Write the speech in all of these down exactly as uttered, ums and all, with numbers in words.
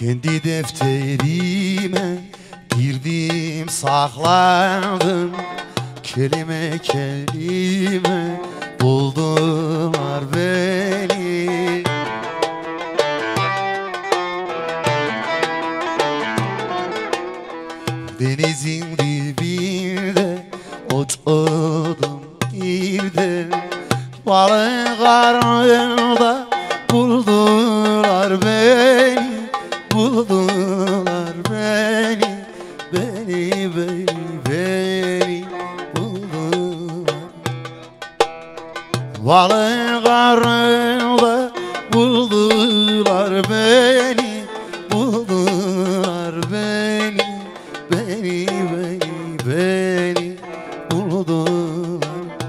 Kendi defterime girdim sakladım, kelime kelime buldular beni. Denizin dibinde oturdum birden, balık karnında buldular beni, buldular beni, beni, beni, beni buldular. Balık karnında buldular beni, buldular beni, beni, beni, beni buldular.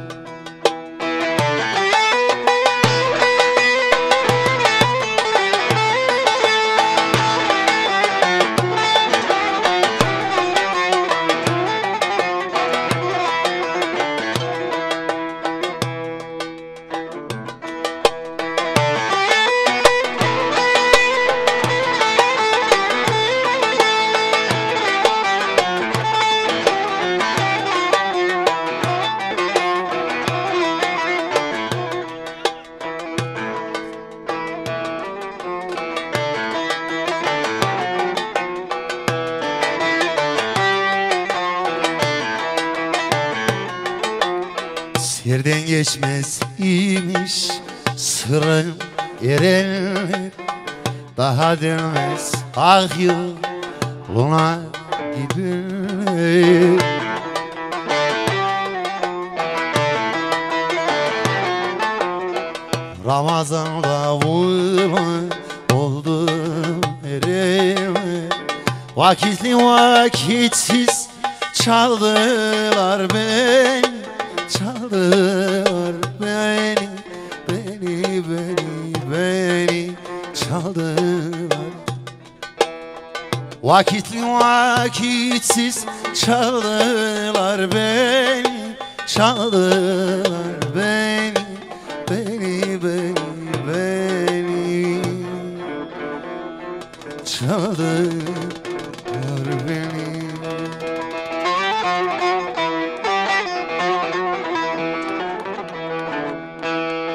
Yerden geçmez imiş sırrım erenler, daha dönmez ak yoluna gidenler. Ramazan'da vurma oldu erenler, vakitli vakitsiz çaldılar beni, çaldılar beni, beni, beni, beni çaldılar. Vakitli vakitsiz çaldılar beni, çaldılar beni, beni, beni, beni çaldılar.